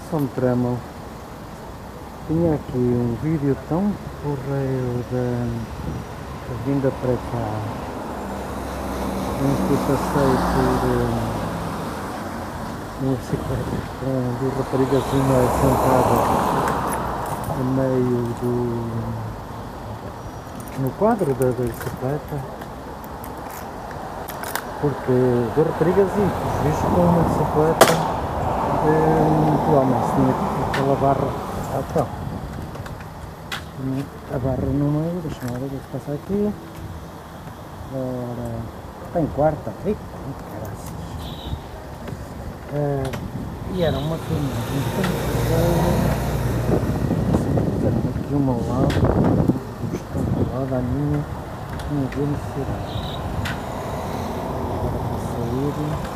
só me tramam. Tinha aqui um vídeo tão porreiro da vinda para cá, em que passei por uma bicicleta com duas raparigazinhas sentadas no meio no quadro da bicicleta, porque duas raparigas e visto com uma bicicleta igualmente tinha aquela barra a barra no meio. Deixa-me ver o que passa aqui. Ora, tem quarta, caraças. E era uma filmagem aqui uma ao lado, ao lado à minha, não havia necessidade. Agora para sair.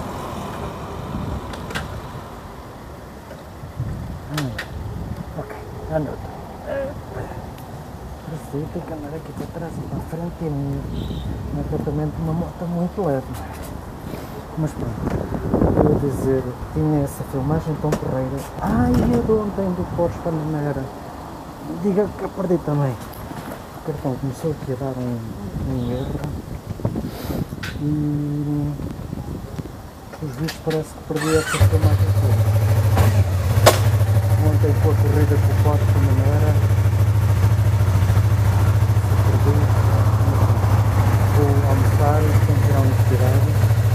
Ok, já não estou. Tem que andar aqui para trás e para a frente e no apartamento uma moto muito leve. Mas pronto, eu ia dizer, tinha essa filmagem tão porreira. E a de ontem do Porsche Panamera, diga que eu perdi também. O cartão começou aqui a dar um erro e os vistos parece que perdi essa filmagem toda. Ontem foi a corrida com o Porsche Panamera. Vou almoçar e tenho que ir à universidade.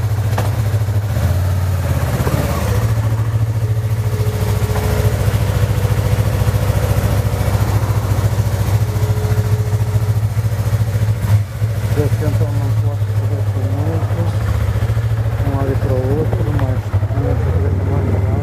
Desse então não posso fazer muito, um lado e para o outro, mas também vou fazer com mais legal.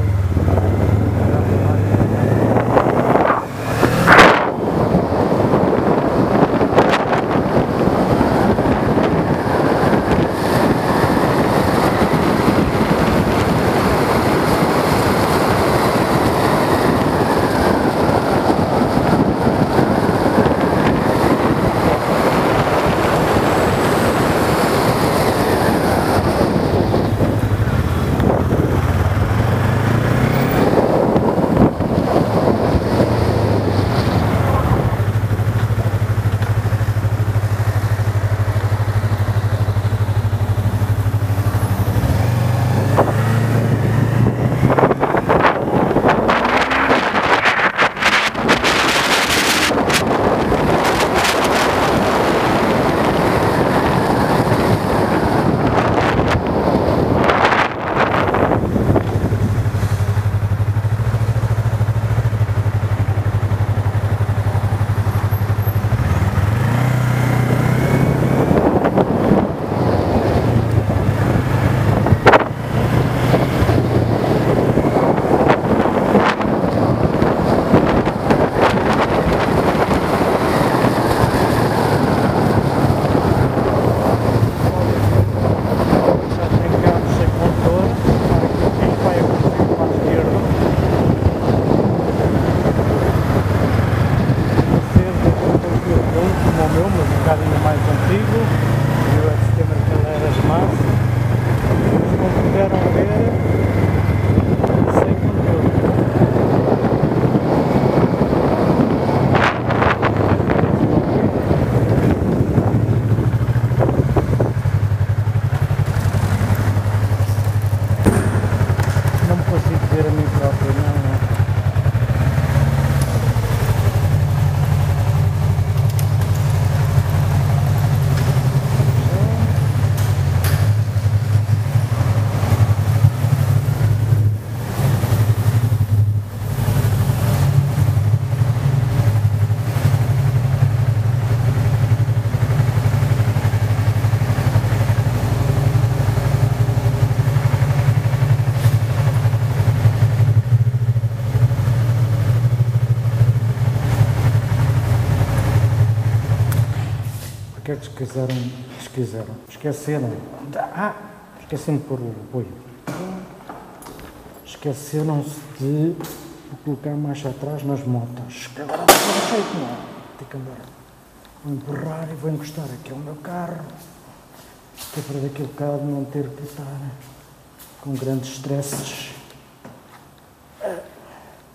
que é que esqueceram? Esqueci-me de pôr o apoio. Esqueceram-se de colocar marcha atrás nas motas. Que agora não tem jeito, não. Tem que andar. Vou empurrar e vou encostar aqui ao meu carro. Que é para daqui a bocado não ter que estar com grandes stresses.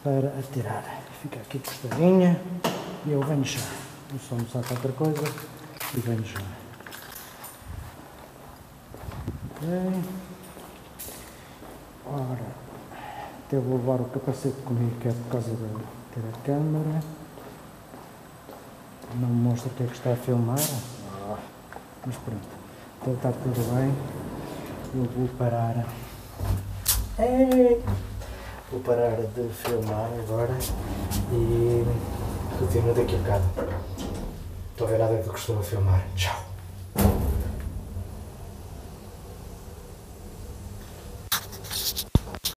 para atirar. Fica aqui costadinha e eu venho já. O som não sabe outra coisa e venho já. Ok. Ora, até vou levar o capacete comigo, que é por causa de ter a câmera. Não me mostra o que é que está a filmar. Mas pronto, então está tudo bem. Eu vou parar. Vou parar de filmar agora e continuo daqui a bocado. Estou a ver nada do que estou a filmar. Tchau.